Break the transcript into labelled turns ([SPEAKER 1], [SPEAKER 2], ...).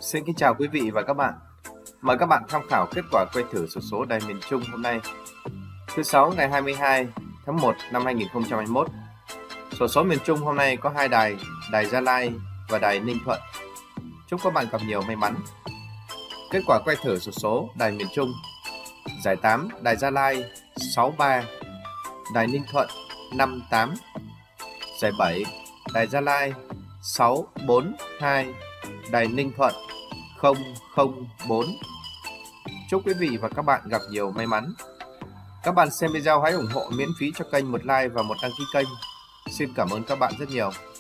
[SPEAKER 1] Xin kính chào quý vị và các bạn. Mời các bạn tham khảo kết quả quay thử xổ số đài miền Trung hôm nay, thứ Sáu ngày 22 tháng 1 năm 2021. Xổ số miền Trung hôm nay có hai đài, đài Gia Lai và đài Ninh Thuận. Chúc các bạn gặp nhiều may mắn. Kết quả quay thử xổ số đài miền Trung: giải 8 đài Gia Lai 63, đài Ninh Thuận 58, giải 7 đài Gia Lai 642, đài Ninh Thuận 004. Chúc quý vị và các bạn gặp nhiều may mắn. Các bạn xem video hãy ủng hộ miễn phí cho kênh một like và một đăng ký kênh. Xin cảm ơn các bạn rất nhiều.